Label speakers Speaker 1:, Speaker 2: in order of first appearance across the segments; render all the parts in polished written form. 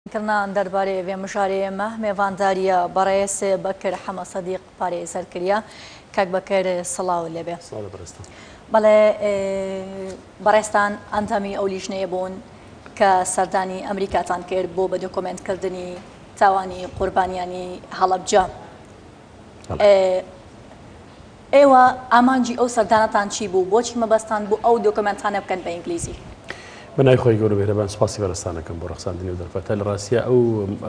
Speaker 1: کردن درباره وێمژارەیە ئێمە میێڤانداریە بەڕێز بەکر حەمە سەدیق پارێزەر کردە کاک بەکر سەڵاو لێبێ. بەڵێ بەڕێستان ئەندامی ئەو لیژنەیە بوون کە سەردانی ئەمریکاتان کرد بۆ بە دۆکۆمنتکردنی تاوانی قوربانیانی هەڵەبجە. ئێوە ئامانجی ئەو سەردانەتان چی بوو؟ بۆچی مەبەستان بوو ئەو دۆکۆمنتانە بکەن بە ئینگلیزی؟
Speaker 2: بنای خۆی گەورە بێرەبان سپاسی بەرزستانەکەم بۆ ڕەخساندنی و دەرفەتە لە ڕاستیە ئەو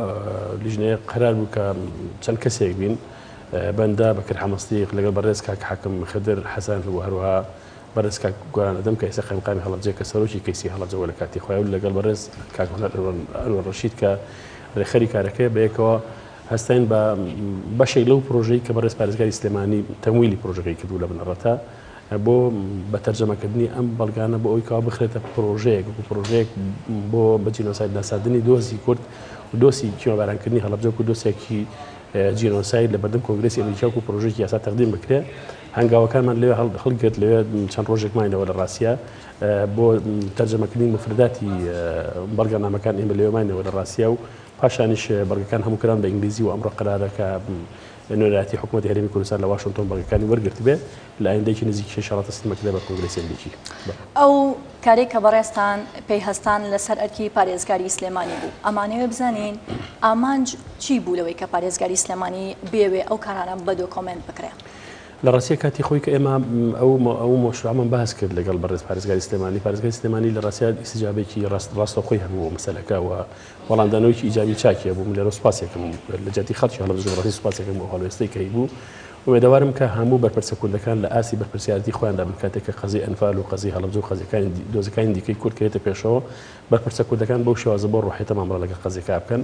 Speaker 2: لیژنەیە قەرار بوو کە چەند کەسێک بین بەندا بەکر حەمە سیدیق لەگەڵ بەڕێز کاک حاکم خدر حەسەن و هەروەها بەڕێز کاک گۆران ئەدەم کە ئێستا قایمقامی هەڵەبجە کە سەرۆکی کەیسی هەڵەبجەوە لە کاتی خۆی و لەگەڵ بەڕێز کاک ئەنوەر ڕەشید کە ڕێخەری کارەکەی بەیەکەوە هەستین بە بەشێک لەو پرۆژەی کە بەڕێز پارێزگاری سلێمانی تەمویلی پرۆژەکەی کردو لە بنەڕەتە بۆ بە تەرجەمەکردنی ئەم بەڵگانە بۆ ئەوی کەوا بخرێتە پرۆژەیەک و پرۆژەیەک بۆ بە جینۆساید ناساندنی دۆزی کورد و دۆسی کیمەبارانکردنی هەڵەبجە و دۆسێکی جینۆساید لە بەردەم کۆنگرێسی ئەمریکا و پرۆژێکی یاسا تەقدیم بکرێ. هەنگاوەکانمان لەوێ هەڵگرت لەوێ چەند ڕۆژێک ماینەوە لە ڕاستیە بۆ تەرجەمەکردنی مفرداتی بەڵگەنامەکان ئێمە لەوێ ماینەوە لە ڕاستیە و پاشانیش بەڵگەکان هەموو کران بە ئینگلیزی و ئەمڕۆ قەرارەکە نوێنەراتی حکوومەتی هەرێمی کوردستان لە واشنگتن بەڵگەکانی وەرگرت بێ لە ئایندەیەکی نزیکی 6 سیستمەکە بە کۆنگرێسی ئەمریکی.
Speaker 1: ئەو کارێک کە بەڕێستان پێیهەستان لەسەر ئەرکی پارێزگاری سلێمانی بوو ئەمانەوێ بزانین ئامانج چی بوو لەوەی کە پارێزگاری سلێمانی بێوێ ئەو کارانە بە دۆکۆمنت بکرێ؟
Speaker 2: لە ڕاستیە کاتی خۆی کە ئێمە ئەو مۆشرامان باس کرد لەگەڵ بەڕێز پارێزگاری سلێمانی لە ڕاستیە ئیسیجابێکی ڕاستەخۆی هەبوو مەسەلەکە و وەڵامدانەوەیکی ئیجابی چاکیە بوو. لێرە سوپاسێکم لە جەتی خەڵکی هەڵەبجە ڕاستی سوپاسێکم بۆ هەڵوێستەی کەی بوو. وێدەوارم کە هەموو بەرپرسە کوردەکان لە ئاسی بەرپرسیارەتی خۆیاندا بن کاتێک کە قەزی ئەنفال و قەزی هەڵەبجە و قەزیەکانی دۆزەکانی دیکەی کورد کەوێتە پێشەوە بەرپرسە کوردەکان بەو شێوازە بۆ ڕوحێتە مامڕە لەگەڵ قەزیەکە بکەن.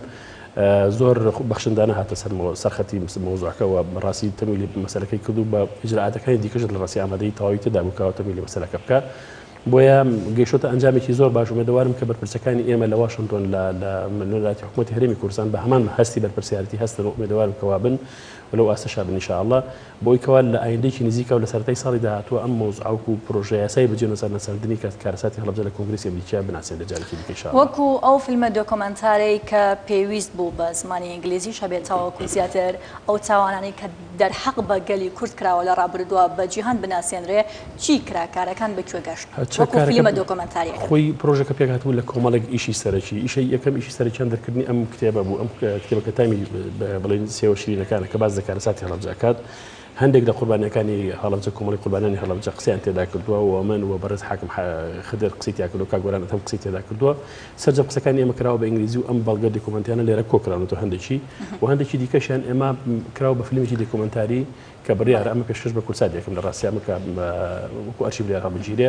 Speaker 2: زۆر بەخشندانە هاتە سەرخەتی مۆزوعەکەەوە بەڕاستی تەمویلی مەسەلەکەی کرد و بە ئیجراعاتەکانی دیکەش لە ڕاستی ئامادەی تەواوی تێدا بوو کە تەمویلی مەسەلەکە بکە. بۆیە گەیشتە ئەنجامێکی زۆر باش و مێدەوارم کە بەرپرسەکانی ئێمە لە واشنگتن لە نوێنەراتی حکوومەتی هەرێمی کوردستان بە هەمان هەستی بەرپرسیارەتی هەستن و مێدەوارم کەوا بن ولو ئاسەشا بن ئینشاءالله بۆی کەوا لە ئایندەیەکی نزیکە و لە سەرەتای ساڵی داهاتووە ئەم مۆزوعە و پرۆژە یاسای بە جێنۆساید ناساندنی کارەساتی هەڵەبجە لە کۆنگرێسی ئەمریکا بناسێن لە جارێکی دیکە ئینشاءالله.
Speaker 1: وەکو ئەو فیلمە دۆکۆمنتارەی کە پێویست بوو بە زمانی ئینگلیزی شەبێت تاوەکو زیاتر ئەو تاوانانی کە دەرحەق بە گەلی کورد کراوە لە ڕابردووە بە جیهان بناسێنرێ چی کرا کارەکان بەکوێ گەشت وەکو فیلمە دۆکۆمنتاریەکە؟
Speaker 2: خۆی پرۆژەکە پێکهاتبوو لە کۆمەڵێک ئیشی سەرەکی ئیشەی یەکەم ئیشی سەرەکیان دەرکردنی ئەم کتێبە بوو. ئەم کتێبەکە تایمی بڵێن سێوە شیرینەکانە کە باز دەکات کارەساتی هەڵەبجەکات هەندێک لە قوربانیەکانی هەڵەبجە کۆمەڵی قوربانیانی هەڵەبجە قسەیان تێدا کردووە و من و بەڕێز حاکم خدر قسەی تیا کردووە کاک گۆران ئەدەم قسەی تێدا کردووە. سەرجەم قسەکانی ئێمە کراوە بە ئینگلیزی و ئەم بەڵگە دۆکۆمنتیانە لێرە کۆکراونەوە هەندێکی و هەندێکی دیکەشیان ئێمە کراوە بە فیلمێکی دۆکۆمنتاری کە بڕیارە ئەمە پێشکەش بە کورسات یەکەم لە ڕاستیە ئەمە وەکو ئەرشیڤ لێرە هەڵبژیرێ.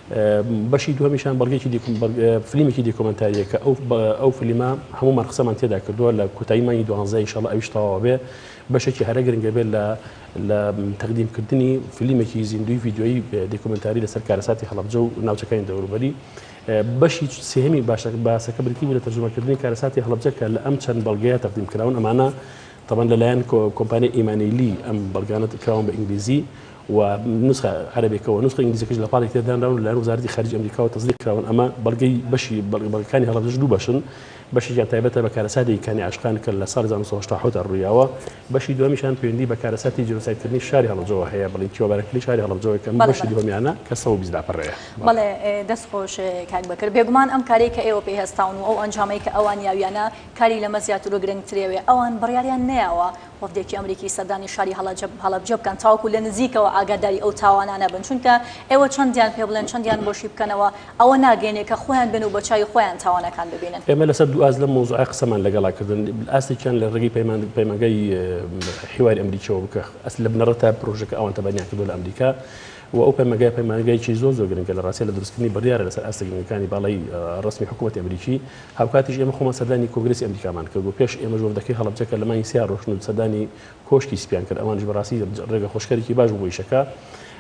Speaker 2: بەشی دووەمیشان بەڵگەیەکی فیلمێکی دۆکۆمنتاریە کە ئەو فیلمە هەموومان قسەمان تێدا کردووە لە کۆتایی مانگی 12 ئینشاءالله ئەویش تەواو بێ بەشێکی هەرە گرنگە بێت لە تەقدیمکردنی فیلمێکی زیندوی ڤیدیۆیی دۆکۆمنتاری لەسەر کارەساتی هەڵەبجە و ناوچەکانی دەوروبەری. بەشی سێهەمی باسەکە بریتی بوو لە تەرجمەکردنی کارەساتی هەڵەبجە کە لە ئەم چەند بەڵگەیە تەقدیم کراون. ئەمانە طبعا لەلایەن کۆمپانیای ئیمانی لی ئەم بەڵگانە کراون بە ئینگلیزی و نسخە عەرەبیەکەوە نسخە ئینگلیزیەکەش لە پاڵێک تێدانراون لە وەزارەتی خارجی ئەمریکا و تەصدیق کراون. ئەمە بەڵگەی بەشی بەڵگەکانی هەڵەبجەش دوو بەشن. بەشێکیان تایبەتە بە کارەساتی کانی عاشقان کە لە ساڵی 1970 ڕوویاوە. بەشی دووەمیشان پەیوەندی بە کارەساتی جێنۆسایدکردنی شاری هەڵەبجەوە هەیە بڵێن کیوەبارەکردنی شاری هەڵەبجەوە کە بەشی دووەمیانە کە 120 پڕەیە.
Speaker 1: بەڵێ دەستخۆش کاک بەکر بێگومان ئەم کاری کە ئێوە پێهێستاون و ئەو ئەنجامەی کە ئەوان یاویانە کاری لەمە زیاتر و گرنگترێوێ ئەوان بڕیاریان نەیەوە وەفدێکی ئەمریکی سەردانی شاری هەڵەبجە بکەن تاوەکو لە نزیکەوە ئاگاداری ئەو تاوانانە بن چونکە ئێوە چەندیان پێ بڵێن چەندیان بۆشی بکەنەوە ئەوە ناگەێنێ کە خۆیان بن و بە چای خۆیان تاوانەکان ببینن.
Speaker 2: ئێمە لەسەر دوو ئاز لە مۆزوعە قسەمان لەگەڵاکردن ئاستێکیان لە ڕێگەی پەیمانگای حیواری ئەمریکیەوە بکە ئەس لە بنەڕەتە پرۆژەکە ئەوان تەبانیان کردووە لە ئەمریکا و ئەو پەیمانگایکی زۆر گرنگە لە ڕاستیە لە دروستکردنی بڕیارە لەسەر ئاستە گرنگەکانی باڵای ڕسمی حکوومەتی ئەمریکی. هاوکاتیش ئێمە خۆمان سەردانی کۆنگرێسی ئەمریکامان کرد و پێش ئێمە ژۆردەکەی هەڵەبجەکە لە مانگی 3 ڕۆژن و سەردانی کۆشکی سپیان کرد. ئەوانش بەڕاستی ڕێگە خۆشکەرێکی باش بوو ئیشەکە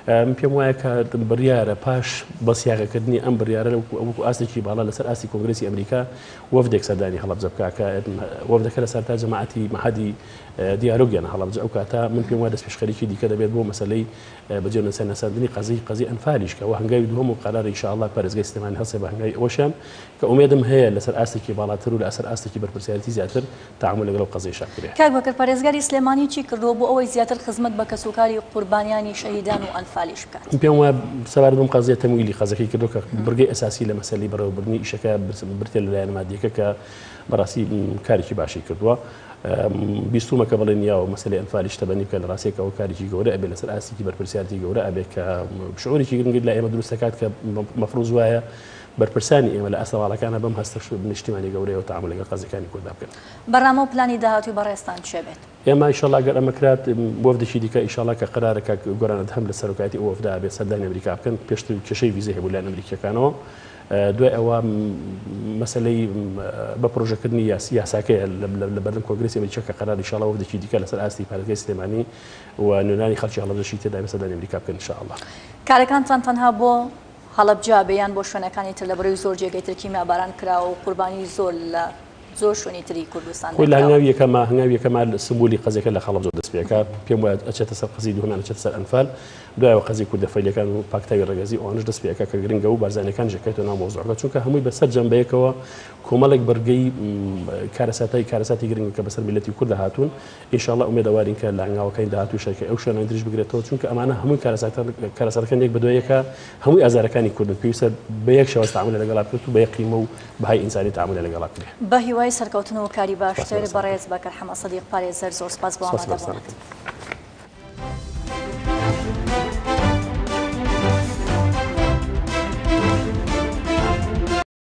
Speaker 2: من پێم وایە کە بڕیارە پاش بەسیاغەکردنی ئەم بڕیارە وەکو ئاستێکی باڵا لەسەر ئاستی کۆنگرسی ئەمریکا وەفدێک سەردانی هەڵەبجە بکە کە وەفدەکە لە سەرتا جەماعەتی مەحەدی دیالۆگیان هەڵەبجە ئەو کاتە من پێم وایە دەست پێشخەریکی دیکە دەبێت بۆ مەسەلەی بەجێنەسەر نەساندنی قەزی ئەنفالیش کە هەنگاوی دووەم و قەرارە ئینشاءالله پارێزگای سلێمانی هەڵسێ بە هەنگاوی ئەوەشیان کە ئومێدم هەیە لەسەر ئاستێکی باڵاتر و لەسەر ئاستێکی بەرپرسیارەتی زیاتر تعامل لەگەڵ قەزیشا بکرێت.
Speaker 1: کاک بەکر پارێزگاری سلێمانی چی کردووە بۆ ئەوەی زیاتر خزمەت بە کەسوکاری قوربانیانی شەهیدان و ئەنفالیش بکات؟
Speaker 2: پێم وایە سەبارەت بەم قەزیە تەمویلی قەزەکەی کردو کە بڕگەی ئەساسی لە مەسەلەی بەڕێوەبردننی ئیشەکە برتێ لەلایەن مادیەکە کە بەڕاستی کارێکی باشی کردووە. بیستومە کە بڵێن یا و مەسەلەی ئەنفالیش تەبەنی بکە لە ڕاستیەکەوە کارێکی گەورە ئەبێ لەسەر ئاستێکی بەرپرسیارەتی گەورە ئەبێ کە شعورێکی گرنگیت لە ئێمە دروست دەکات کە مەفروض وایە بەرپرسانی ئێمە لە ئەسەواڵەکانە بەم هەستە نیشتیمانی گەورەیەوە تعامل لەگەڵ قەزەکانی کوردا بکەن.
Speaker 1: بەڕامە و پلانی داهاتووی بەڕێستان چێ بێت؟
Speaker 2: ئێمە ئینشاءالله ئەگەر ئەمە کرات وەفدێکی دیکە ئینشاءالله کە قەرارە کە گۆرانت هەم لە سەرۆکاتی ئەو وەفدا بێت سەردانی ئەمریکا بکەن پێشتر کێشەی ویزە هەبوو لایەن ئەمریکیەکانەوە دوای ئەوە مەسەلەی بە پرۆژەکردنی یاساکەیە لە بەردەم کۆنگرسی ئەمریکا کە قەرار ئینشاءالله وەفدێکی دیکە لەسەر ئاستی پارێزگای سلێمانی و نوێنانی خەڵکی هەڵەبجەشی تێدا بێت سەردانی ئەمریکا بکەن ئینشاءالله.
Speaker 1: کارەکانتان تەنها بۆ هەڵەبجە بەیان بۆ شوێنەکانی تر لە بەرەوەی زۆر جێگەی تر کیمیاباران کراوە و قوربانی زۆر لە زۆر شوێنی تری کوردستان
Speaker 2: خۆی لە هەنگاوی یەکەمە سمبولی قەزەکە لە خەڵەبجە دەست پێکا پێم وایە ئەچێتە سەر قەزی دووهەمان ئەچێتە سەر ئەنفال دوایەوە قەزی کوردەفەیلەکان و پاکتاوی ڕێگەزی ئەوانش دەست پێکا کە گرنگە و بارزانەکان ژەکەوێتە ناو مۆزوعەکە چونکە هەمووی بەسەر جەمبەیەکەوە کۆمەڵێک بەرگەی کارەساتی گرنگ کە بەسەر میلەتی کورد هاتوون ئینشاءالله ئومێدەوارین کە لە هەنگاوەکانی داهاتوو شەکە ئەو شوێنە دریش بگرێتەوە چونکە ئەمانە هەمووی کارەساتەکان یەک بەدوایەکە هەمووی ئازارەکانی کوردن پێویستە بە یەک شێوە تعامل لەگەڵا بکرێت و بە یەک قیمە و بەهای ئینسانی تعامل لەگەڵا بکرێت.
Speaker 1: بە هیوای سەرکەوتن و کاری باشتر بەڕێز بەکر حەما سەدیق پارێزەر زۆر سپاس بۆ ئامادەبوونەوە.